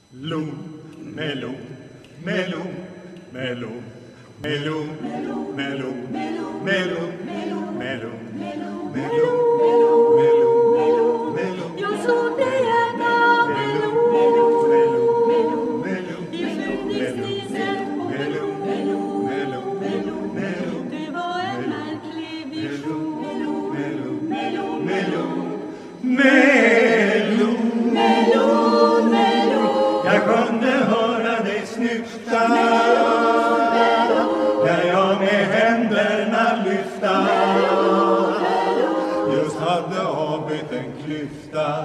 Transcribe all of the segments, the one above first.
Melon, melon, melon, melon, melon, melon, melon, melon, melon, melon, melon, melon. Jag såg dig äta melon, melon, melon, i skymningstiden på melon, melon, melon. Det var en märklig vision. Melon, melon, melon, melon, melon, melon. Jag kunde höra dig snyfta när jag med händerna lyfta just hade avbytt en klyfta.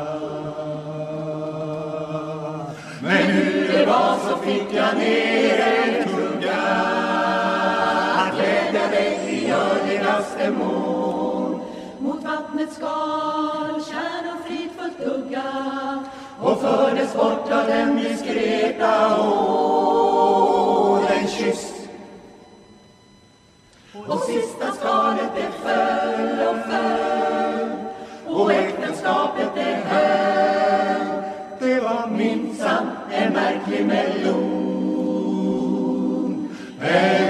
Men hur det var så fick jag ner en tugga att glädja dig i görligaste mån. Mot vattnets skal, kärn och fridfullt dugga, och fördes bort av den diskreta åren kyss. och sista skalet det föll och föll, Och äktenskapet det höll. Det var minsann en märklig melon.